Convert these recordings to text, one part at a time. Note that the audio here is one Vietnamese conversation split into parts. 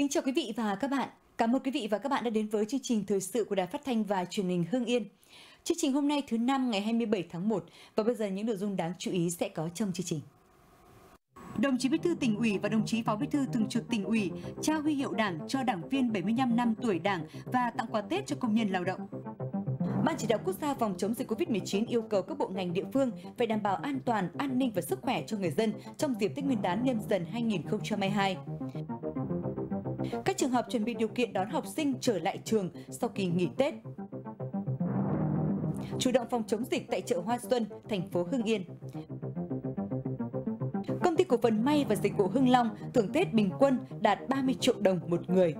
Kính chào quý vị và các bạn. Cảm ơn quý vị và các bạn đã đến với chương trình thời sự của Đài Phát thanh và Truyền hình Hưng Yên. Chương trình hôm nay thứ Năm ngày 27 tháng 1 và bây giờ những nội dung đáng chú ý sẽ có trong chương trình. Đồng chí Bí thư Tỉnh ủy và đồng chí Phó Bí thư Thường trực Tỉnh ủy trao huy hiệu Đảng cho đảng viên 75 năm tuổi Đảng và tặng quà Tết cho công nhân lao động. Ban Chỉ đạo Quốc gia phòng chống dịch Covid-19 yêu cầu các bộ ngành địa phương phải đảm bảo an toàn, an ninh và sức khỏe cho người dân trong dịp Tết Nguyên đán Nhâm Dần 2022. Các trường học chuẩn bị điều kiện đón học sinh trở lại trường sau kỳ nghỉ Tết. Chủ động phòng chống dịch tại chợ Hoa Xuân, thành phố Hưng Yên. Công ty cổ phần may và dịch vụ Hưng Long thưởng Tết bình quân đạt 30 triệu đồng một người.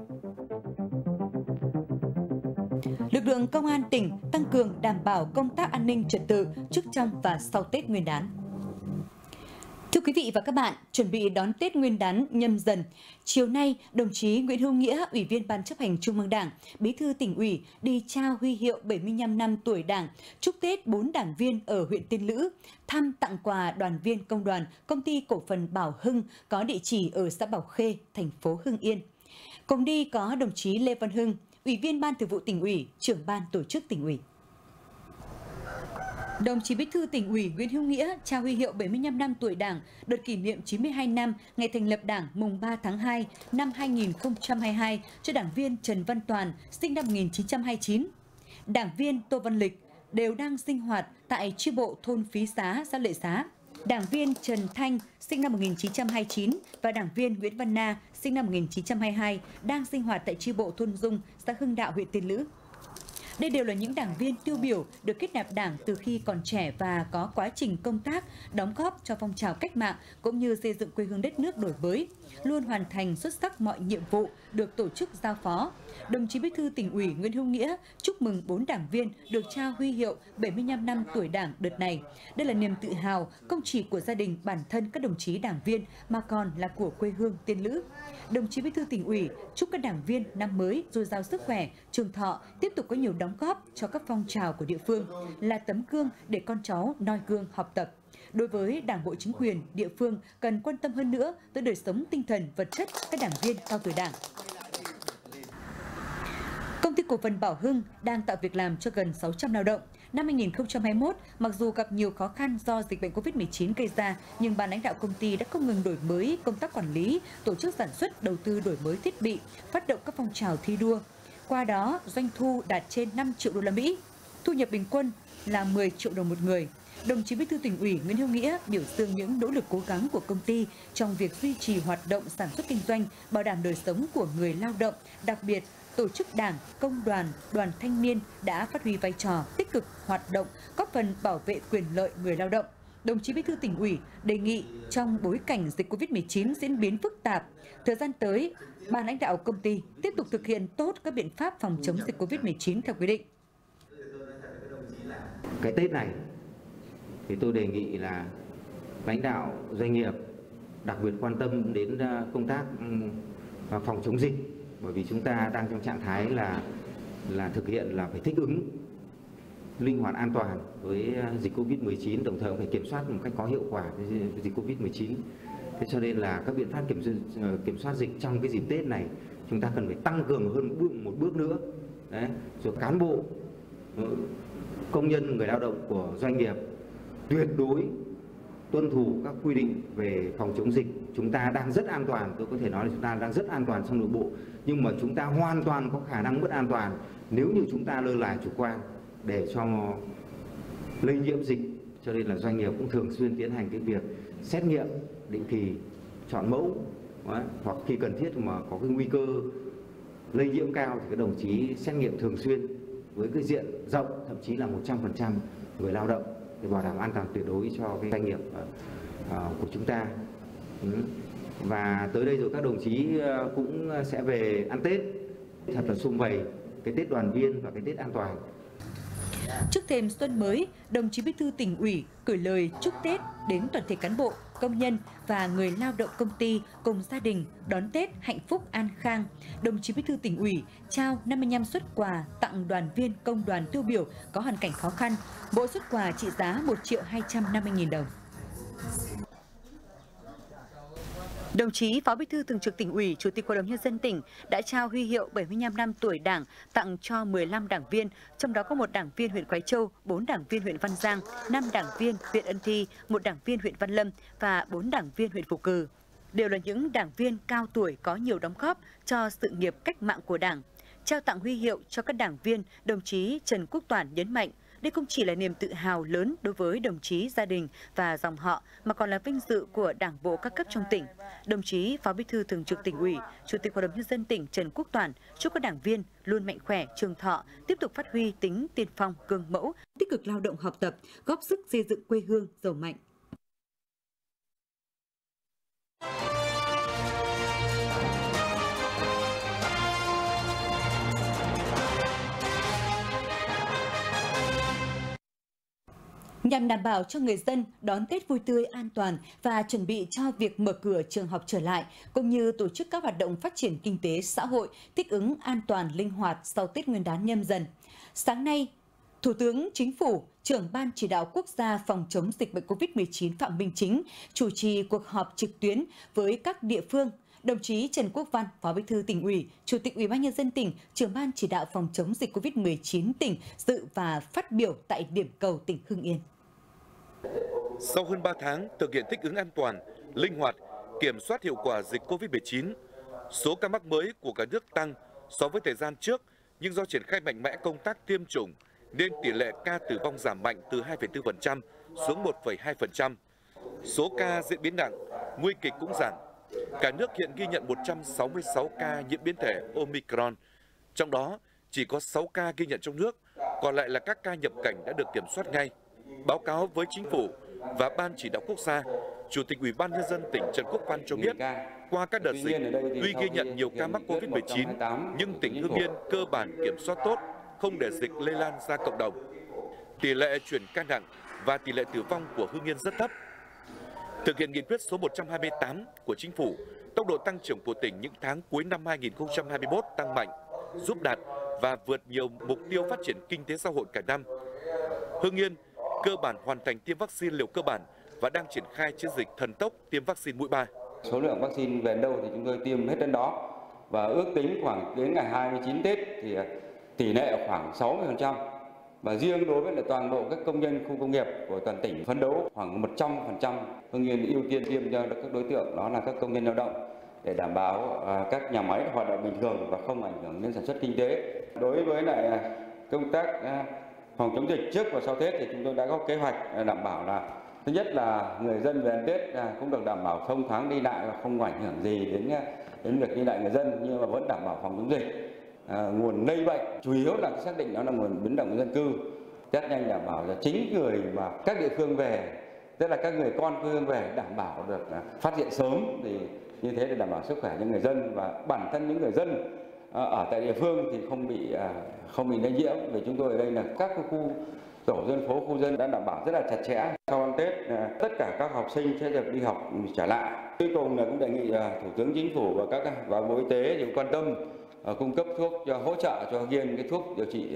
Lực lượng công an tỉnh tăng cường đảm bảo công tác an ninh trật tự trước, trong và sau Tết Nguyên đán. Thưa quý vị và các bạn, chuẩn bị đón Tết Nguyên đán Nhâm Dần, chiều nay, đồng chí Nguyễn Hữu Nghĩa, Ủy viên Ban Chấp hành Trung ương Đảng, Bí thư Tỉnh ủy đi trao huy hiệu 75 năm tuổi Đảng, chúc Tết 4 đảng viên ở huyện Tiên Lữ, thăm tặng quà đoàn viên công đoàn Công ty Cổ phần Bảo Hưng có địa chỉ ở xã Bảo Khê, thành phố Hưng Yên. Cùng đi có đồng chí Lê Văn Hưng, Ủy viên Ban Thường vụ Tỉnh ủy, Trưởng ban Tổ chức Tỉnh ủy. Đồng chí Bí thư Tỉnh ủy Nguyễn Hữu Nghĩa trao huy hiệu 75 năm tuổi Đảng, đợt kỷ niệm 92 năm ngày thành lập Đảng mùng 3 tháng 2 năm 2022 cho đảng viên Trần Văn Toàn, sinh năm 1929. Đảng viên Tô Văn Lịch đều đang sinh hoạt tại chi bộ thôn Phí Xá, xã Lệ Xá. Đảng viên Trần Thanh, sinh năm 1929 và đảng viên Nguyễn Văn Na, sinh năm 1922 đang sinh hoạt tại chi bộ thôn Dung, xã Hưng Đạo, huyện Tiên Lữ. Đây đều là những đảng viên tiêu biểu được kết nạp Đảng từ khi còn trẻ và có quá trình công tác, đóng góp cho phong trào cách mạng cũng như xây dựng quê hương đất nước đổi mới, luôn hoàn thành xuất sắc mọi nhiệm vụ được tổ chức giao phó. Đồng chí Bí thư Tỉnh ủy Nguyễn Hữu Nghĩa chúc mừng 4 đảng viên được trao huy hiệu 75 năm tuổi Đảng đợt này. Đây là niềm tự hào không chỉ của gia đình bản thân các đồng chí đảng viên mà còn là của quê hương Tiên Lữ. Đồng chí Bí thư Tỉnh ủy chúc các đảng viên năm mới dồi dào sức khỏe, trường thọ, tiếp tục có nhiều đóng góp cho các phong trào của địa phương, là tấm gương để con cháu noi gương học tập. Đối với Đảng bộ chính quyền, địa phương cần quan tâm hơn nữa tới đời sống tinh thần, vật chất các đảng viên cao tuổi Đảng. Công ty cổ phần Bảo Hưng đang tạo việc làm cho gần 600 lao động. Năm 2021, mặc dù gặp nhiều khó khăn do dịch bệnh Covid-19 gây ra, nhưng ban lãnh đạo công ty đã không ngừng đổi mới công tác quản lý, tổ chức sản xuất, đầu tư đổi mới thiết bị, phát động các phong trào thi đua. Qua đó, doanh thu đạt trên 5 triệu đô la Mỹ, thu nhập bình quân là 10 triệu đồng một người. Đồng chí Bí thư Tỉnh ủy Nguyễn Hữu Nghĩa biểu dương những nỗ lực cố gắng của công ty trong việc duy trì hoạt động sản xuất kinh doanh, bảo đảm đời sống của người lao động, đặc biệt tổ chức Đảng, công đoàn, đoàn thanh niên đã phát huy vai trò tích cực hoạt động, góp phần bảo vệ quyền lợi người lao động. Đồng chí Bí thư Tỉnh ủy đề nghị trong bối cảnh dịch Covid-19 diễn biến phức tạp, thời gian tới, ban lãnh đạo công ty tiếp tục thực hiện tốt các biện pháp phòng chống dịch Covid-19 theo quy định. Cái Tết này thì tôi đề nghị là lãnh đạo doanh nghiệp đặc biệt quan tâm đến công tác phòng chống dịch, bởi vì chúng ta đang trong trạng thái là thực hiện là phải thích ứng linh hoạt an toàn với dịch Covid-19, đồng thời phải kiểm soát một cách có hiệu quả với dịch Covid-19. Thế cho nên là các biện pháp kiểm soát dịch trong cái dịp Tết này chúng ta cần phải tăng cường hơn một bước nữa. Đấy, rồi cán bộ, công nhân, người lao động của doanh nghiệp tuyệt đối tuân thủ các quy định về phòng chống dịch. Chúng ta đang rất an toàn, tôi có thể nói là chúng ta đang rất an toàn trong nội bộ, nhưng mà chúng ta hoàn toàn có khả năng mất an toàn nếu như chúng ta lơ là chủ quan để cho lây nhiễm dịch. Cho nên là doanh nghiệp cũng thường xuyên tiến hành cái việc xét nghiệm định kỳ, chọn mẫu, hoặc khi cần thiết mà có cái nguy cơ lây nhiễm cao thì các đồng chí xét nghiệm thường xuyên với cái diện rộng, thậm chí là 100% người lao động để bảo đảm an toàn tuyệt đối cho cái doanh nghiệp của chúng ta. Và tới đây rồi các đồng chí cũng sẽ về ăn Tết thật là sum vầy, cái Tết đoàn viên và cái Tết an toàn. Trước thềm xuân mới, đồng chí Bí thư Tỉnh ủy gửi lời chúc Tết đến toàn thể cán bộ, công nhân và người lao động công ty cùng gia đình đón Tết hạnh phúc an khang. Đồng chí Bí thư Tỉnh ủy trao 55 suất quà tặng đoàn viên công đoàn tiêu biểu có hoàn cảnh khó khăn, mỗi suất quà trị giá 1.250.000 đồng. Đồng chí Phó Bí thư Thường trực Tỉnh ủy, Chủ tịch Hội đồng Nhân dân tỉnh đã trao huy hiệu 75 năm tuổi Đảng tặng cho 15 đảng viên, trong đó có 1 đảng viên huyện Khoái Châu, 4 đảng viên huyện Văn Giang, 5 đảng viên huyện Ân Thi, 1 đảng viên huyện Văn Lâm và 4 đảng viên huyện Phú Cừ. Đều là những đảng viên cao tuổi có nhiều đóng góp cho sự nghiệp cách mạng của Đảng. Trao tặng huy hiệu cho các đảng viên, đồng chí Trần Quốc Toản nhấn mạnh, đây không chỉ là niềm tự hào lớn đối với đồng chí, gia đình và dòng họ, mà còn là vinh dự của Đảng bộ các cấp trong tỉnh. Đồng chí Phó Bí thư Thường trực Tỉnh ủy, Chủ tịch Hội đồng Nhân dân tỉnh Trần Quốc Toản chúc các đảng viên luôn mạnh khỏe, trường thọ, tiếp tục phát huy tính tiên phong, gương mẫu, tích cực lao động học tập, góp sức xây dựng quê hương giàu mạnh. Nhằm đảm bảo cho người dân đón Tết vui tươi an toàn và chuẩn bị cho việc mở cửa trường học trở lại, cũng như tổ chức các hoạt động phát triển kinh tế xã hội thích ứng an toàn linh hoạt sau Tết Nguyên đán Nhâm Dần. Sáng nay, Thủ tướng Chính phủ, trưởng Ban Chỉ đạo Quốc gia phòng chống dịch bệnh COVID-19 Phạm Minh Chính chủ trì cuộc họp trực tuyến với các địa phương. Đồng chí Trần Quốc Văn, Phó Bí thư Tỉnh ủy, Chủ tịch Ủy ban Nhân dân tỉnh, trưởng Ban Chỉ đạo phòng chống dịch COVID-19 tỉnh dự và phát biểu tại điểm cầu tỉnh Hưng Yên. Sau hơn 3 tháng thực hiện thích ứng an toàn, linh hoạt, kiểm soát hiệu quả dịch COVID-19, số ca mắc mới của cả nước tăng so với thời gian trước, nhưng do triển khai mạnh mẽ công tác tiêm chủng nên tỷ lệ ca tử vong giảm mạnh từ 2,4% xuống 1,2%. Số ca diễn biến nặng, nguy kịch cũng giảm. Cả nước hiện ghi nhận 166 ca nhiễm biến thể Omicron, trong đó chỉ có 6 ca ghi nhận trong nước, còn lại là các ca nhập cảnh đã được kiểm soát ngay. Báo cáo với Chính phủ và Ban Chỉ đạo Quốc gia, Chủ tịch Ủy ban Nhân dân tỉnh Trần Quốc Văn cho biết, qua các đợt dịch, tuy ghi nhận nhiều ca mắc COVID-19, nhưng tỉnh Hưng Yên cơ bản kiểm soát tốt, không để dịch lây lan ra cộng đồng. Tỷ lệ chuyển ca nặng và tỷ lệ tử vong của Hưng Yên rất thấp. Thực hiện nghị quyết số 128 của Chính phủ, tốc độ tăng trưởng của tỉnh những tháng cuối năm 2021 tăng mạnh, giúp đạt và vượt nhiều mục tiêu phát triển kinh tế xã hội cả năm. Hưng Yên cơ bản hoàn thành tiêm vaccine liều cơ bản và đang triển khai chiến dịch thần tốc tiêm vaccine mũi 3. Số lượng vaccine về đâu thì chúng tôi tiêm hết đến đó, và ước tính khoảng đến ngày 29 Tết thì tỷ lệ khoảng 60%. Và riêng đối với toàn bộ các công nhân khu công nghiệp của toàn tỉnh phấn đấu khoảng 100%. Hưng Yên ưu tiên tiêm cho các đối tượng đó là các công nhân lao động để đảm bảo các nhà máy hoạt động bình thường và không ảnh hưởng đến sản xuất kinh tế. Đối với lại công tác phòng chống dịch trước và sau Tết thì chúng tôi đã có kế hoạch đảm bảo là thứ nhất là người dân về ăn Tết cũng được đảm bảo thông thoáng đi lại và không ảnh hưởng gì đến việc đi lại người dân, nhưng mà vẫn đảm bảo phòng chống dịch. Nguồn lây bệnh chủ yếu là xác định đó là nguồn biến động dân cư, test nhanh đảm bảo là chính người mà các địa phương về, tức là các người con quê hương về đảm bảo được phát hiện sớm, thì như thế để đảm bảo sức khỏe cho người dân và bản thân những người dân ở tại địa phương thì không bị lây nhiễm. Vì chúng tôi ở đây là các khu tổ dân phố, khu dân đã đảm bảo rất là chặt chẽ. Sau ăn Tết tất cả các học sinh sẽ được đi học trở lại. Cuối cùng là cũng đề nghị Thủ tướng Chính phủ và Bộ Y tế thì quan tâm cung cấp thuốc cho hỗ trợ cho Hưng Yên, cái thuốc điều trị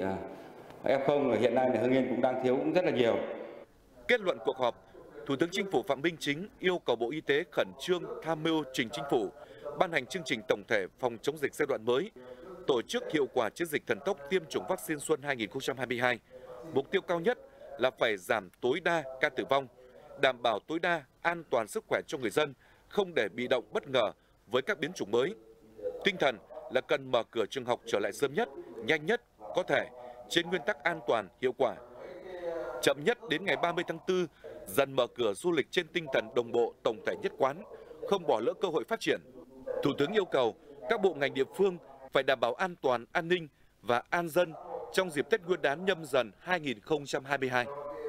F0 hiện nay là Hưng Yên cũng đang thiếu cũng rất là nhiều. Kết luận cuộc họp, Thủ tướng Chính phủ Phạm Minh Chính yêu cầu Bộ Y tế khẩn trương tham mưu trình Chính phủ ban hành chương trình tổng thể phòng chống dịch giai đoạn mới, tổ chức hiệu quả chiến dịch thần tốc tiêm chủng vaccine xuân 2022. Mục tiêu cao nhất là phải giảm tối đa ca tử vong, đảm bảo tối đa an toàn sức khỏe cho người dân, không để bị động bất ngờ với các biến chủng mới. Tinh thần là cần mở cửa trường học trở lại sớm nhất, nhanh nhất có thể, trên nguyên tắc an toàn, hiệu quả. Chậm nhất đến ngày 30 tháng 4, dần mở cửa du lịch trên tinh thần đồng bộ, tổng thể nhất quán, không bỏ lỡ cơ hội phát triển. Thủ tướng yêu cầu các bộ ngành địa phương phải đảm bảo an toàn, an ninh và an dân trong dịp Tết Nguyên đán Nhâm Dần 2022.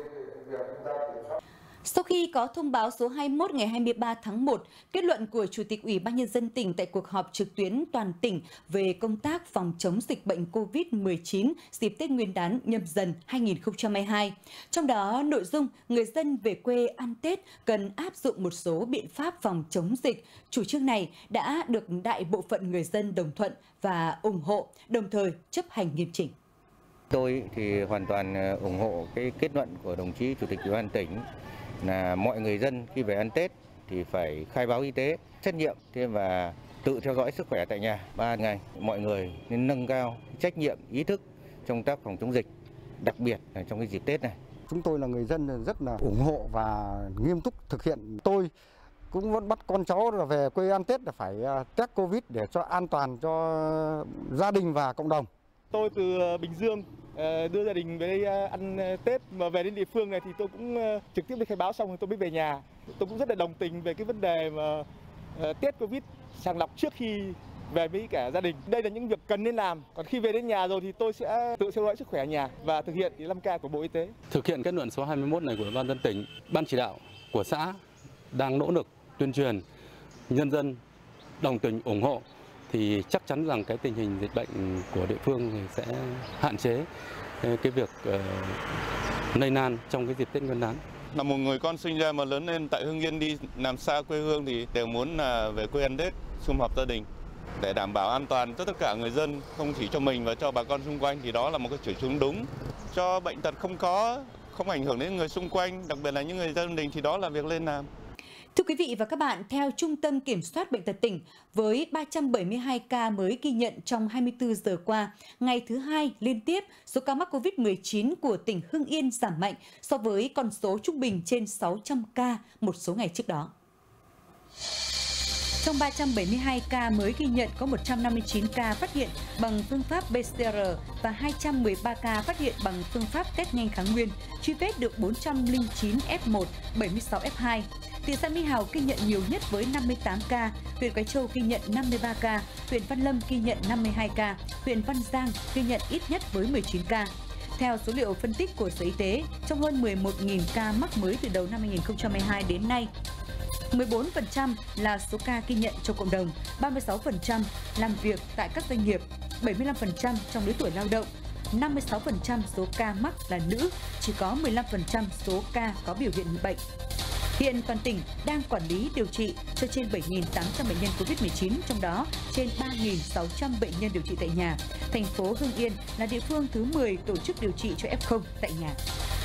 Sau khi có thông báo số 21 ngày 23 tháng 1, kết luận của Chủ tịch Ủy ban Nhân dân tỉnh tại cuộc họp trực tuyến toàn tỉnh về công tác phòng chống dịch bệnh COVID-19 dịp Tết Nguyên đán Nhâm Dần 2022. Trong đó, nội dung người dân về quê ăn Tết cần áp dụng một số biện pháp phòng chống dịch. Chủ trương này đã được đại bộ phận người dân đồng thuận và ủng hộ, đồng thời chấp hành nghiêm chỉnh. Tôi thì hoàn toàn ủng hộ cái kết luận của đồng chí Chủ tịch Ủy ban tỉnh là mọi người dân khi về ăn Tết thì phải khai báo y tế, xét nghiệm và tự theo dõi sức khỏe tại nhà 3 ngày. Mọi người nên nâng cao trách nhiệm, ý thức trong công tác phòng chống dịch, đặc biệt là trong cái dịp Tết này. Chúng tôi là người dân rất là ủng hộ và nghiêm túc thực hiện. Tôi cũng vẫn bắt con cháu là về quê ăn Tết là phải test Covid để cho an toàn cho gia đình và cộng đồng. Tôi từ Bình Dương đưa gia đình về đây ăn Tết, mà về đến địa phương này thì tôi cũng trực tiếp đi khai báo xong rồi tôi mới về nhà. Tôi cũng rất là đồng tình về cái vấn đề mà test Covid sàng lọc trước khi về với cả gia đình. Đây là những việc cần nên làm. Còn khi về đến nhà rồi thì tôi sẽ tự theo dõi sức khỏe ở nhà và thực hiện 5K của Bộ Y tế. Thực hiện kết luận số 21 này của Ban dân tỉnh, Ban chỉ đạo của xã đang nỗ lực tuyên truyền, nhân dân đồng tình ủng hộ thì chắc chắn rằng cái tình hình dịch bệnh của địa phương thì sẽ hạn chế cái việc lây lan trong cái dịp Tết Nguyên đán. Là một người con sinh ra mà lớn lên tại Hưng Yên đi làm xa quê hương thì đều muốn là về quê ăn Tết, sum họp gia đình để đảm bảo an toàn cho tất cả người dân, không chỉ cho mình và cho bà con xung quanh, thì đó là một cái chủ trương đúng. Cho bệnh tật không ảnh hưởng đến người xung quanh, đặc biệt là những người dân gia đình thì đó là việc lên làm. Thưa quý vị và các bạn, theo Trung tâm Kiểm soát Bệnh tật tỉnh, với 372 ca mới ghi nhận trong 24 giờ qua, ngày thứ hai liên tiếp, số ca mắc COVID-19 của tỉnh Hưng Yên giảm mạnh so với con số trung bình trên 600 ca một số ngày trước đó. Trong 372 ca mới ghi nhận có 159 ca phát hiện bằng phương pháp PCR và 213 ca phát hiện bằng phương pháp test nhanh kháng nguyên, truy vết được 409 F1, 76 F2. Thị xã Mỹ Hào ghi nhận nhiều nhất với 58 ca, huyện Quái Châu ghi nhận 53 ca, huyện Văn Lâm ghi nhận 52 ca, huyện Văn Giang ghi nhận ít nhất với 19 ca. Theo số liệu phân tích của Sở Y tế, trong hơn 11.000 ca mắc mới từ đầu năm 2022 đến nay, 14% là số ca ghi nhận trong cộng đồng, 36% làm việc tại các doanh nghiệp, 75% trong lứa tuổi lao động, 56% số ca mắc là nữ, chỉ có 15% số ca có biểu hiện bệnh. Hiện toàn tỉnh đang quản lý điều trị cho trên 7.800 bệnh nhân COVID-19, trong đó trên 3.600 bệnh nhân điều trị tại nhà. Thành phố Hưng Yên là địa phương thứ 10 tổ chức điều trị cho F0 tại nhà.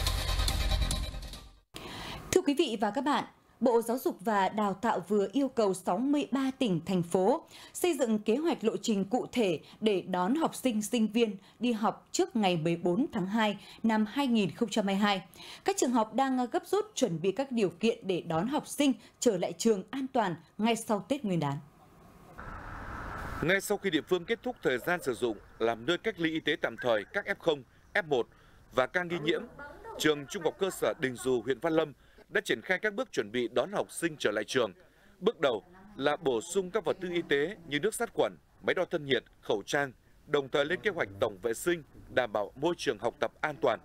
Thưa quý vị và các bạn, Bộ Giáo dục và Đào tạo vừa yêu cầu 63 tỉnh, thành phố xây dựng kế hoạch lộ trình cụ thể để đón học sinh, sinh viên đi học trước ngày 14 tháng 2 năm 2022. Các trường học đang gấp rút chuẩn bị các điều kiện để đón học sinh trở lại trường an toàn ngay sau Tết Nguyên đán. Ngay sau khi địa phương kết thúc thời gian sử dụng làm nơi cách ly y tế tạm thời các F0, F1 và ca nghi nhiễm, trường Trung học cơ sở Đình Dù, huyện Văn Lâm đã triển khai các bước chuẩn bị đón học sinh trở lại trường. Bước đầu là bổ sung các vật tư y tế như nước sát khuẩn, máy đo thân nhiệt, khẩu trang, đồng thời lên kế hoạch tổng vệ sinh, đảm bảo môi trường học tập an toàn.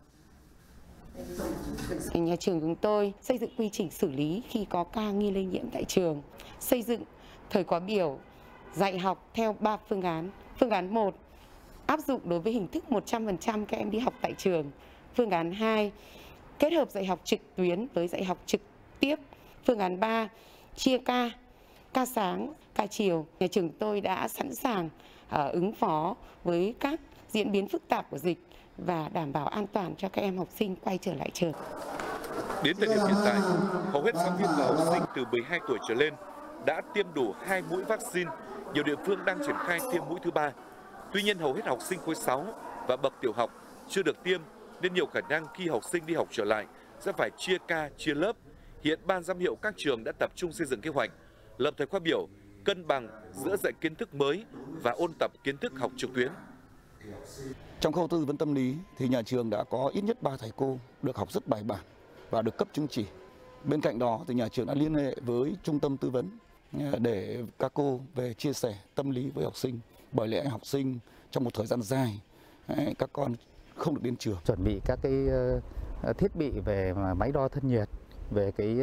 Nhà trường chúng tôi xây dựng quy trình xử lý khi có ca nghi lây nhiễm tại trường, xây dựng thời khóa biểu dạy học theo 3 phương án. Phương án 1 áp dụng đối với hình thức 100% các em đi học tại trường. Phương án 2 kết hợp dạy học trực tuyến với dạy học trực tiếp. Phương án 3 chia ca sáng, ca chiều. Nhà trường tôi đã sẵn sàng ứng phó với các diễn biến phức tạp của dịch và đảm bảo an toàn cho các em học sinh quay trở lại trường. Đến thời điểm hiện tại, hầu hết giáo viên và học sinh từ 12 tuổi trở lên đã tiêm đủ 2 mũi vaccine, nhiều địa phương đang triển khai tiêm mũi thứ 3. Tuy nhiên, hầu hết học sinh khối 6 và bậc tiểu học chưa được tiêm, nên nhiều khả năng khi học sinh đi học trở lại sẽ phải chia ca, chia lớp. Hiện Ban giám hiệu các trường đã tập trung xây dựng kế hoạch, lập thời khóa biểu, cân bằng giữa dạy kiến thức mới và ôn tập kiến thức học trực tuyến. Trong khâu tư vấn tâm lý thì nhà trường đã có ít nhất 3 thầy cô được học rất bài bản và được cấp chứng chỉ. Bên cạnh đó thì nhà trường đã liên hệ với trung tâm tư vấn để các cô về chia sẻ tâm lý với học sinh. Bởi lẽ học sinh trong một thời gian dài các con không được đến trường. Chuẩn bị các cái thiết bị về máy đo thân nhiệt, về cái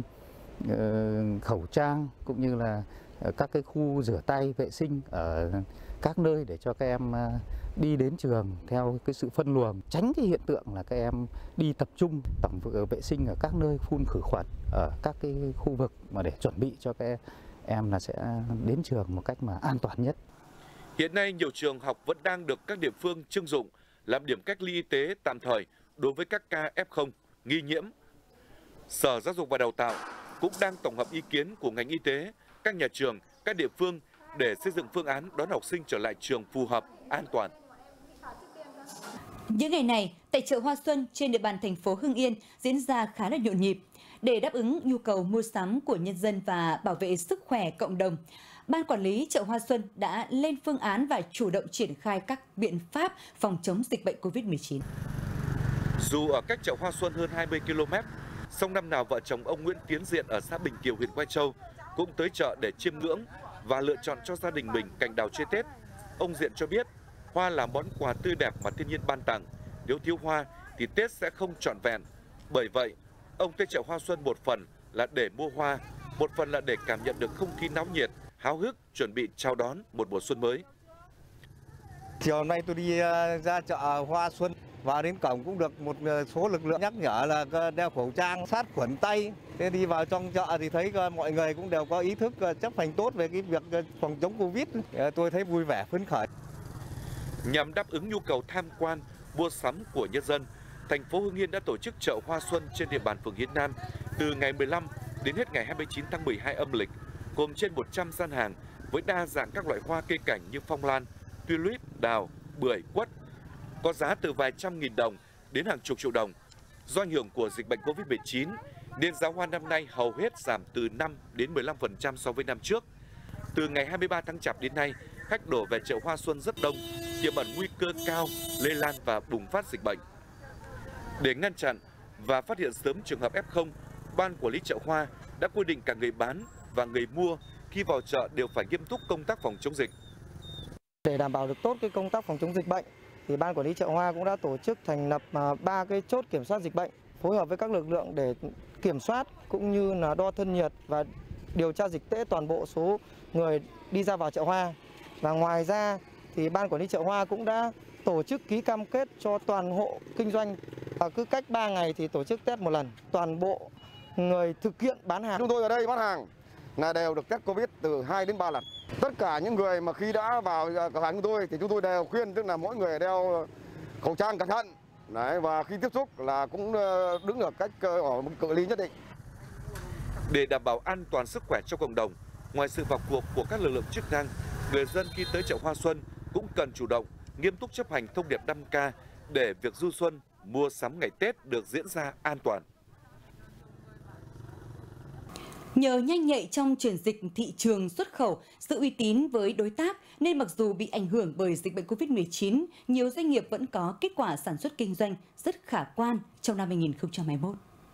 khẩu trang cũng như là các cái khu rửa tay vệ sinh ở các nơi để cho các em đi đến trường theo cái sự phân luồng, tránh cái hiện tượng là các em đi tập trung tổng vệ sinh ở các nơi phun khử khuẩn ở các cái khu vực mà để chuẩn bị cho các em là sẽ đến trường một cách mà an toàn nhất. Hiện nay nhiều trường học vẫn đang được các địa phương trưng dụng làm điểm cách ly y tế tạm thời đối với các ca F0 nghi nhiễm. Sở Giáo dục và Đào tạo cũng đang tổng hợp ý kiến của ngành y tế, các nhà trường, các địa phương để xây dựng phương án đón học sinh trở lại trường phù hợp, an toàn. Những ngày này, tại chợ Hoa Xuân trên địa bàn thành phố Hưng Yên diễn ra khá là nhộn nhịp. Để đáp ứng nhu cầu mua sắm của nhân dân và bảo vệ sức khỏe cộng đồng, Ban Quản lý chợ Hoa Xuân đã lên phương án và chủ động triển khai các biện pháp phòng chống dịch bệnh COVID-19. Dù ở cách chợ Hoa Xuân hơn 20 km, song năm nào vợ chồng ông Nguyễn Tiến Diện ở xã Bình Kiều, huyện Quai Châu cũng tới chợ để chiêm ngưỡng và lựa chọn cho gia đình mình cành đào chơi Tết. Ông Diện cho biết, hoa là món quà tươi đẹp mà thiên nhiên ban tặng. Nếu thiếu hoa thì Tết sẽ không trọn vẹn. Bởi vậy, ông tới chợ Hoa Xuân một phần là để mua hoa, một phần là để cảm nhận được không khí náo nhiệt, háo hức chuẩn bị chào đón một mùa xuân mới. Chiều hôm nay tôi đi ra chợ Hoa Xuân, vào đến cổng cũng được một số lực lượng nhắc nhở là đeo khẩu trang, sát khuẩn tay. Thế đi vào trong chợ thì thấy mọi người cũng đều có ý thức chấp hành tốt về cái việc phòng chống Covid. Tôi thấy vui vẻ, phấn khởi. Nhằm đáp ứng nhu cầu tham quan, mua sắm của nhân dân, thành phố Hưng Yên đã tổ chức chợ Hoa Xuân trên địa bàn phường Hiến Nam từ ngày 15 đến hết ngày 29 tháng 12 âm lịch, gồm trên 100 gian hàng với đa dạng các loại hoa cây cảnh như phong lan, tulip, đào, bưởi, quất, có giá từ vài trăm nghìn đồng đến hàng chục triệu đồng. Do ảnh hưởng của dịch bệnh Covid-19, nên giá hoa năm nay hầu hết giảm từ 5 đến 15% so với năm trước. Từ ngày 23 tháng Chạp đến nay, khách đổ về chợ Hoa Xuân rất đông, tiềm ẩn nguy cơ cao lây lan và bùng phát dịch bệnh. Để ngăn chặn và phát hiện sớm trường hợp F0, Ban Quản lý chợ hoa đã quy định cả người bán và người mua khi vào chợ đều phải nghiêm túc công tác phòng chống dịch. Để đảm bảo được tốt cái công tác phòng chống dịch bệnh, thì Ban Quản lý chợ hoa cũng đã tổ chức thành lập 3 cái chốt kiểm soát dịch bệnh, phối hợp với các lực lượng để kiểm soát cũng như là đo thân nhiệt và điều tra dịch tễ toàn bộ số người đi ra vào chợ hoa. Và ngoài ra thì Ban Quản lý chợ hoa cũng đã tổ chức ký cam kết cho toàn hộ kinh doanh, cứ cách 3 ngày thì tổ chức test một lần. Toàn bộ người thực hiện bán hàng. Chúng tôi ở đây bán hàng là đều được test Covid từ 2 đến 3 lần. Tất cả những người mà khi đã vào cửa hàng của tôi thì chúng tôi đều khuyên, tức là mỗi người đeo khẩu trang cẩn thận. Đấy, và khi tiếp xúc là cũng đứng ở cách ở một cự ly nhất định. Để đảm bảo an toàn sức khỏe cho cộng đồng, ngoài sự vào cuộc của các lực lượng chức năng, người dân khi tới chợ Hoa Xuân cũng cần chủ động, nghiêm túc chấp hành thông điệp 5K để việc du xuân, mua sắm ngày Tết được diễn ra an toàn. Nhờ nhanh nhạy trong chuyển dịch thị trường xuất khẩu, sự uy tín với đối tác nên mặc dù bị ảnh hưởng bởi dịch bệnh Covid-19, nhiều doanh nghiệp vẫn có kết quả sản xuất kinh doanh rất khả quan trong năm 2021.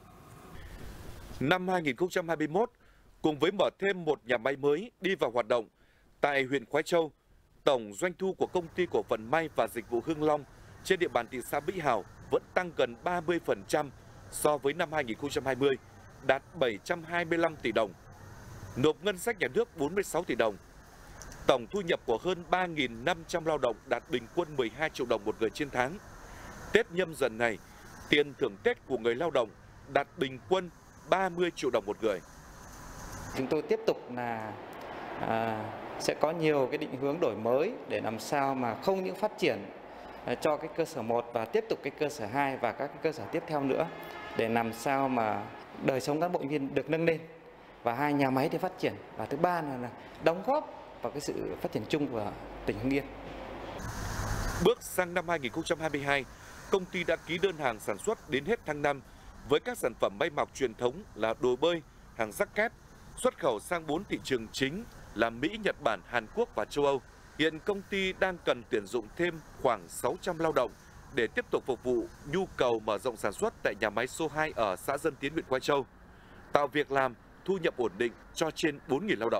Năm 2021, cùng với mở thêm một nhà máy mới đi vào hoạt động tại huyện Quái Châu, tổng doanh thu của công ty cổ phần may và dịch vụ Hưng Long trên địa bàn thị xã Mỹ Hào vẫn tăng gần 30% so với năm 2020, đạt 725 tỷ đồng, nộp ngân sách nhà nước 46 tỷ đồng. Tổng thu nhập của hơn 3.500 lao động đạt bình quân 12 triệu đồng một người trên tháng. Tết Nhâm Dần này, tiền thưởng Tết của người lao động đạt bình quân 30 triệu đồng một người. Chúng tôi tiếp tục là sẽ có nhiều cái định hướng đổi mới để làm sao mà không những phát triển cho cái cơ sở 1 và tiếp tục cái cơ sở 2 và các cái cơ sở tiếp theo nữa, để làm sao mà đời sống cán bộ nhân viên được nâng lên và 2 nhà máy thì phát triển, và thứ 3 là đóng góp vào cái sự phát triển chung của tỉnh Hưng Yên. Bước sang năm 2022, công ty đã ký đơn hàng sản xuất đến hết tháng 5 với các sản phẩm may mặc truyền thống là đồ bơi, hàng jacket, xuất khẩu sang 4 thị trường chính là Mỹ, Nhật Bản, Hàn Quốc và châu Âu. Hiện công ty đang cần tuyển dụng thêm khoảng 600 lao động để tiếp tục phục vụ nhu cầu mở rộng sản xuất tại nhà máy số 2 ở xã Dân Tiến, huyện Quai Châu, tạo việc làm, thu nhập ổn định cho trên 4.000 lao động.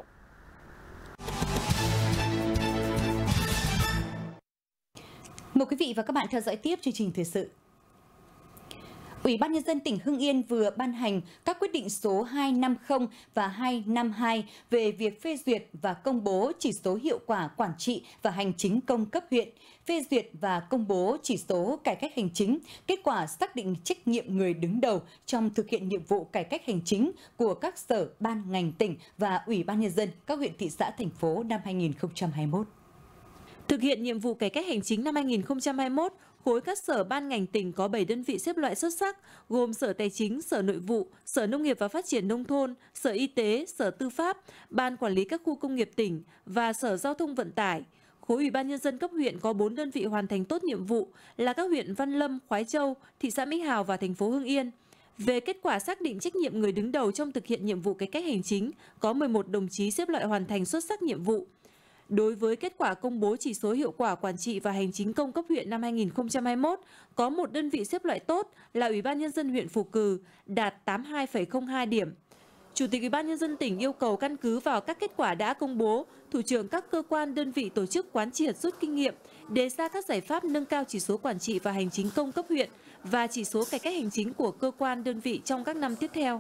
Mời quý vị và các bạn theo dõi tiếp chương trình thời sự. Ủy ban Nhân dân tỉnh Hưng Yên vừa ban hành các quyết định số 250 và 252 về việc phê duyệt và công bố chỉ số hiệu quả quản trị và hành chính công cấp huyện, phê duyệt và công bố chỉ số cải cách hành chính, kết quả xác định trách nhiệm người đứng đầu trong thực hiện nhiệm vụ cải cách hành chính của các sở, ban, ngành tỉnh và Ủy ban Nhân dân các huyện, thị xã, thành phố năm 2021. Thực hiện nhiệm vụ cải cách hành chính năm 2021, khối các sở ban ngành tỉnh có 7 đơn vị xếp loại xuất sắc, gồm Sở Tài chính, Sở Nội vụ, Sở Nông nghiệp và Phát triển Nông thôn, Sở Y tế, Sở Tư pháp, Ban Quản lý các khu công nghiệp tỉnh và Sở Giao thông Vận tải. Khối Ủy ban Nhân dân cấp huyện có 4 đơn vị hoàn thành tốt nhiệm vụ là các huyện Văn Lâm, Khoái Châu, thị xã Mỹ Hào và thành phố Hưng Yên. Về kết quả xác định trách nhiệm người đứng đầu trong thực hiện nhiệm vụ cải cách hành chính, có 11 đồng chí xếp loại hoàn thành xuất sắc nhiệm vụ. Đối với kết quả công bố chỉ số hiệu quả quản trị và hành chính công cấp huyện năm 2021, có một đơn vị xếp loại tốt là Ủy ban Nhân dân huyện Phù Cừ, đạt 82,02 điểm. Chủ tịch Ủy ban Nhân dân tỉnh yêu cầu căn cứ vào các kết quả đã công bố, thủ trưởng các cơ quan đơn vị tổ chức quán triệt rút kinh nghiệm, đề ra các giải pháp nâng cao chỉ số quản trị và hành chính công cấp huyện và chỉ số cải cách hành chính của cơ quan đơn vị trong các năm tiếp theo.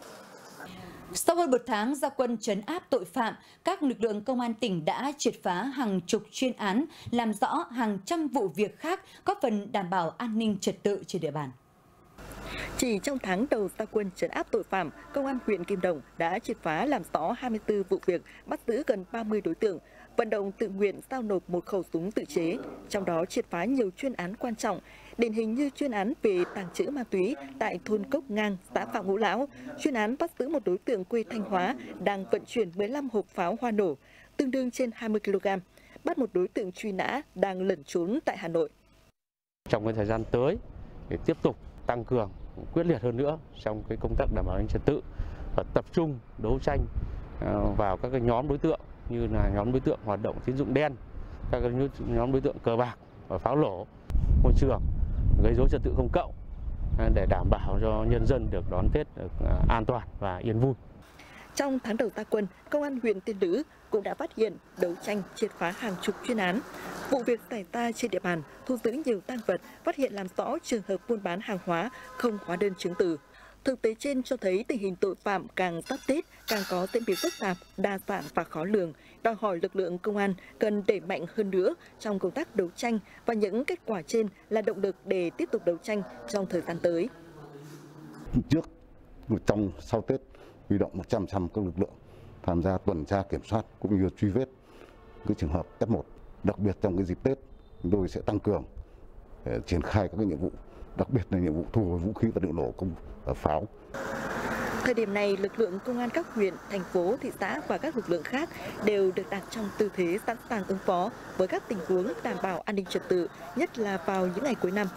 Sau hơn một tháng ra quân trấn áp tội phạm, các lực lượng công an tỉnh đã triệt phá hàng chục chuyên án, làm rõ hàng trăm vụ việc khác, góp phần đảm bảo an ninh trật tự trên địa bàn. Chỉ trong tháng đầu ra quân trấn áp tội phạm, Công an huyện Kim Đồng đã triệt phá làm rõ 24 vụ việc, bắt giữ gần 30 đối tượng, vận động tự nguyện giao nộp một khẩu súng tự chế, trong đó triệt phá nhiều chuyên án quan trọng, điển hình như chuyên án về tàng trữ ma túy tại thôn Cốc Ngang, xã Phạm Ngũ Lão, chuyên án bắt giữ một đối tượng quê Thanh Hóa đang vận chuyển 15 hộp pháo hoa nổ, tương đương trên 20 kg, bắt một đối tượng truy nã đang lẩn trốn tại Hà Nội. Trong cái thời gian tới để tiếp tục tăng cường quyết liệt hơn nữa trong cái công tác đảm bảo an ninh trật tự và tập trung đấu tranh vào các cái nhóm đối tượng như là nhóm đối tượng hoạt động tín dụng đen, các cái nhóm đối tượng cờ bạc và pháo nổ, môi trường, gây rối trật tự công cộng để đảm bảo cho nhân dân được đón Tết được an toàn và yên vui. Trong tháng đầu ra quân, Công an huyện Tiên Lữ cũng đã phát hiện, đấu tranh, triệt phá hàng chục chuyên án. Vụ việc xảy ra trên địa bàn, thu giữ nhiều tang vật, phát hiện làm rõ trường hợp buôn bán hàng hóa không hóa đơn chứng từ. Thực tế trên cho thấy tình hình tội phạm càng giáp Tết càng có diễn biến phức tạp, đa dạng và khó lường, đòi hỏi lực lượng công an cần đẩy mạnh hơn nữa trong công tác đấu tranh, và những kết quả trên là động lực để tiếp tục đấu tranh trong thời gian tới. Trước, trong, sau Tết, huy động 100% các lực lượng tham gia tuần tra kiểm soát cũng như truy vết cái trường hợp F1. Đặc biệt trong cái dịp Tết, chúng tôi sẽ tăng cường triển khai các cái nhiệm vụ, đặc biệt là nhiệm vụ thu hồi vũ khí vật liệu nổ công pháo. Thời điểm này, lực lượng công an các huyện, thành phố, thị xã và các lực lượng khác đều được đặt trong tư thế sẵn sàng ứng phó với các tình huống đảm bảo an ninh trật tự, nhất là vào những ngày cuối năm.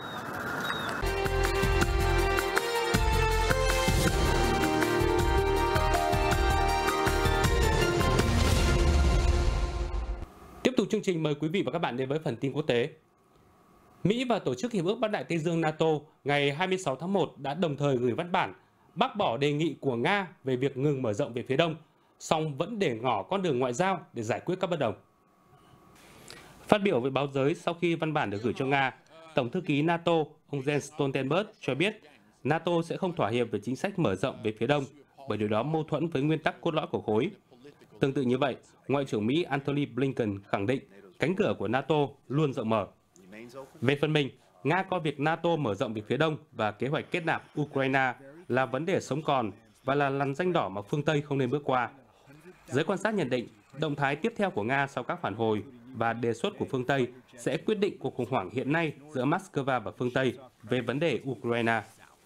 Tiếp tục chương trình, mời quý vị và các bạn đến với phần tin quốc tế. Mỹ và Tổ chức Hiệp ước Bắc Đại Tây Dương NATO ngày 26 tháng 1 đã đồng thời gửi văn bản bác bỏ đề nghị của Nga về việc ngừng mở rộng về phía đông, song vẫn để ngỏ con đường ngoại giao để giải quyết các bất đồng. Phát biểu với báo giới sau khi văn bản được gửi cho Nga, Tổng thư ký NATO ông Jens Stoltenberg cho biết NATO sẽ không thỏa hiệp về chính sách mở rộng về phía đông, bởi điều đó mâu thuẫn với nguyên tắc cốt lõi của khối. Tương tự như vậy, Ngoại trưởng Mỹ Antony Blinken khẳng định cánh cửa của NATO luôn rộng mở. Về phần mình, Nga coi việc NATO mở rộng về phía đông và kế hoạch kết nạp Ukraine là vấn đề sống còn và là lằn ranh đỏ mà phương Tây không nên bước qua. Giới quan sát nhận định, động thái tiếp theo của Nga sau các phản hồi và đề xuất của phương Tây sẽ quyết định cuộc khủng hoảng hiện nay giữa Moscow và phương Tây về vấn đề Ukraine.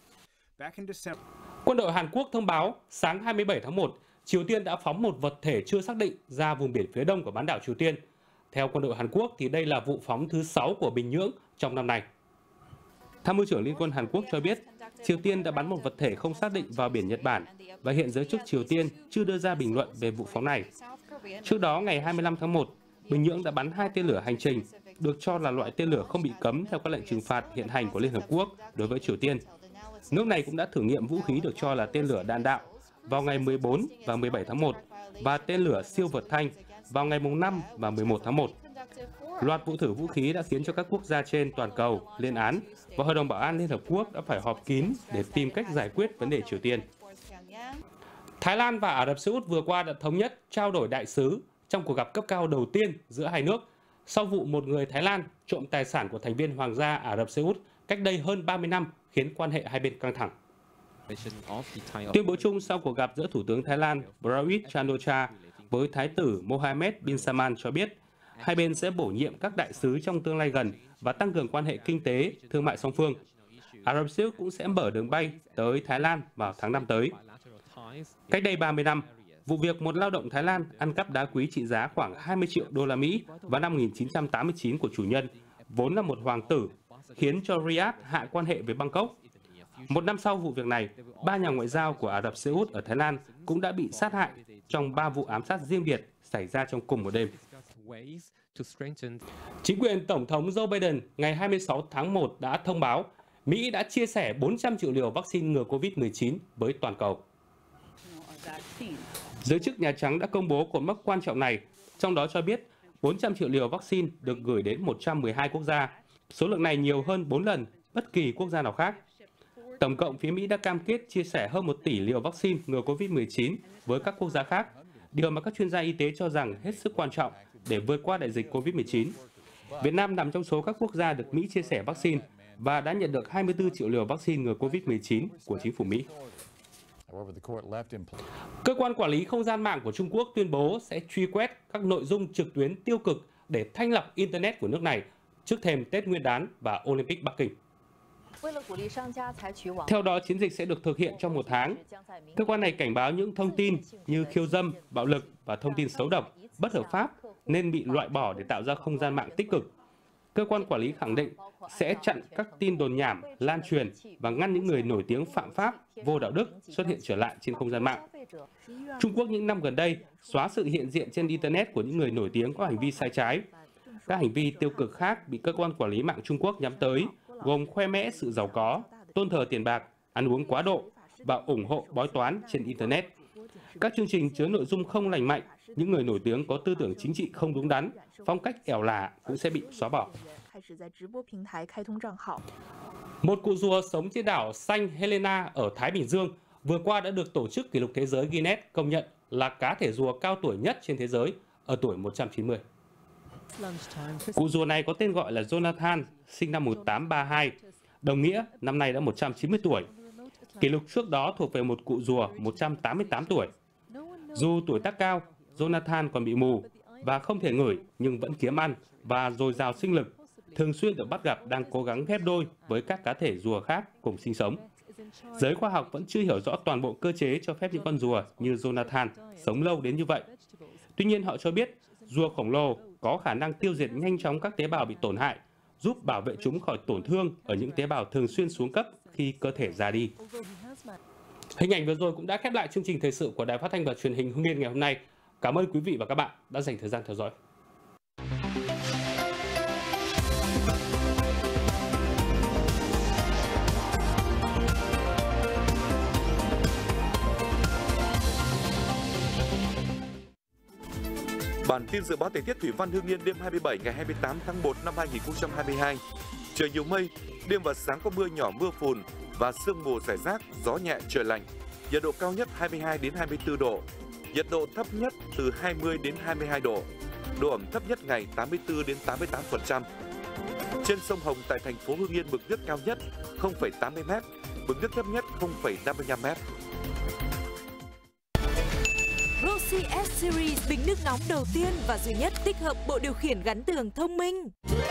Quân đội Hàn Quốc thông báo sáng 27 tháng 1, Triều Tiên đã phóng một vật thể chưa xác định ra vùng biển phía đông của bán đảo Triều Tiên. Theo quân đội Hàn Quốc thì đây là vụ phóng thứ 6 của Bình Nhưỡng trong năm nay. Tham mưu trưởng Liên quân Hàn Quốc cho biết, Triều Tiên đã bắn một vật thể không xác định vào biển Nhật Bản và hiện giới chức Triều Tiên chưa đưa ra bình luận về vụ phóng này. Trước đó, ngày 25 tháng 1, Bình Nhưỡng đã bắn 2 tên lửa hành trình, được cho là loại tên lửa không bị cấm theo các lệnh trừng phạt hiện hành của Liên Hợp Quốc đối với Triều Tiên. Nước này cũng đã thử nghiệm vũ khí được cho là tên lửa đạn đạo vào ngày 14 và 17 tháng 1 và tên lửa siêu vượt thanh vào ngày 5 và 11 tháng 1. Loạt vụ thử vũ khí đã khiến cho các quốc gia trên toàn cầu lên án và Hội đồng Bảo an Liên Hợp Quốc đã phải họp kín để tìm cách giải quyết vấn đề Triều Tiên. Thái Lan và Ả Rập Xê Út vừa qua đã thống nhất trao đổi đại sứ trong cuộc gặp cấp cao đầu tiên giữa hai nước sau vụ một người Thái Lan trộm tài sản của thành viên Hoàng gia Ả Rập Xê Út cách đây hơn 30 năm khiến quan hệ hai bên căng thẳng. Tuyên bố chung sau cuộc gặp giữa Thủ tướng Thái Lan Prayut Chan-o-cha với Thái tử Mohammed bin Salman cho biết hai bên sẽ bổ nhiệm các đại sứ trong tương lai gần và tăng cường quan hệ kinh tế, thương mại song phương. Ả Rập Xê Út cũng sẽ mở đường bay tới Thái Lan vào tháng 5 tới. Cách đây 30 năm, vụ việc một lao động Thái Lan ăn cắp đá quý trị giá khoảng 20 triệu đô la Mỹ vào năm 1989 của chủ nhân, vốn là một hoàng tử, khiến cho Riyadh hạ quan hệ với Bangkok. Một năm sau vụ việc này, 3 nhà ngoại giao của Ả Rập Xê Út ở Thái Lan cũng đã bị sát hại trong 3 vụ ám sát riêng biệt xảy ra trong cùng một đêm. Chính quyền Tổng thống Joe Biden ngày 26 tháng 1 đã thông báo Mỹ đã chia sẻ 400 triệu liều vaccine ngừa COVID-19 với toàn cầu. Giới chức Nhà Trắng đã công bố cột mốc quan trọng này, trong đó cho biết 400 triệu liều vaccine được gửi đến 112 quốc gia. Số lượng này nhiều hơn 4 lần bất kỳ quốc gia nào khác. Tổng cộng, phía Mỹ đã cam kết chia sẻ hơn 1 tỷ liều vaccine ngừa COVID-19 với các quốc gia khác, điều mà các chuyên gia y tế cho rằng hết sức quan trọng để vượt qua đại dịch COVID-19. Việt Nam nằm trong số các quốc gia được Mỹ chia sẻ vaccine và đã nhận được 24 triệu liều vaccine ngừa COVID-19 của chính phủ Mỹ. Cơ quan quản lý không gian mạng của Trung Quốc tuyên bố sẽ truy quét các nội dung trực tuyến tiêu cực để thanh lọc Internet của nước này trước thềm Tết Nguyên đán và Olympic Bắc Kinh. Theo đó, chiến dịch sẽ được thực hiện trong 1 tháng. Cơ quan này cảnh báo những thông tin như khiêu dâm, bạo lực và thông tin xấu độc, bất hợp pháp nên bị loại bỏ để tạo ra không gian mạng tích cực. Cơ quan quản lý khẳng định sẽ chặn các tin đồn nhảm, lan truyền và ngăn những người nổi tiếng phạm pháp, vô đạo đức xuất hiện trở lại trên không gian mạng. Trung Quốc những năm gần đây xóa sự hiện diện trên Internet của những người nổi tiếng có hành vi sai trái. Các hành vi tiêu cực khác bị cơ quan quản lý mạng Trung Quốc nhắm tới gồm khoe mẽ sự giàu có, tôn thờ tiền bạc, ăn uống quá độ và ủng hộ bói toán trên Internet. Các chương trình chứa nội dung không lành mạnh, những người nổi tiếng có tư tưởng chính trị không đúng đắn, phong cách ẻo lả cũng sẽ bị xóa bỏ. Một cụ rùa sống trên đảo Saint Helena ở Thái Bình Dương vừa qua đã được Tổ chức Kỷ lục Thế giới Guinness công nhận là cá thể rùa cao tuổi nhất trên thế giới ở tuổi 190. Cụ rùa này có tên gọi là Jonathan, sinh năm 1832, đồng nghĩa năm nay đã 190 tuổi. Kỷ lục trước đó thuộc về một cụ rùa 188 tuổi. Dù tuổi tác cao, Jonathan còn bị mù và không thể ngửi nhưng vẫn kiếm ăn và dồi dào sinh lực, thường xuyên được bắt gặp đang cố gắng ghép đôi với các cá thể rùa khác cùng sinh sống. Giới khoa học vẫn chưa hiểu rõ toàn bộ cơ chế cho phép những con rùa như Jonathan sống lâu đến như vậy. Tuy nhiên họ cho biết rùa khổng lồ có khả năng tiêu diệt nhanh chóng các tế bào bị tổn hại, giúp bảo vệ chúng khỏi tổn thương ở những tế bào thường xuyên xuống cấp khi cơ thể già đi. Hình ảnh vừa rồi cũng đã khép lại chương trình thời sự của Đài Phát thanh và Truyền hình Hưng Yên ngày hôm nay. Cảm ơn quý vị và các bạn đã dành thời gian theo dõi. Bản tin dự báo thời tiết thủy văn Hưng Yên đêm 27 ngày 28 tháng 1 năm 2022. Trời nhiều mây, đêm và sáng có mưa nhỏ mưa phùn và sương mù rải rác, gió nhẹ trời lạnh. Nhiệt độ cao nhất 22 đến 24 độ, nhiệt độ thấp nhất từ 20 đến 22 độ. Độ ẩm thấp nhất ngày 84 đến 88%. Trên sông Hồng tại thành phố Hưng Yên mực nước cao nhất 0,80 m, mực nước thấp nhất 0,55 m. Rossi S-Series bình nước nóng đầu tiên và duy nhất tích hợp bộ điều khiển gắn tường thông minh.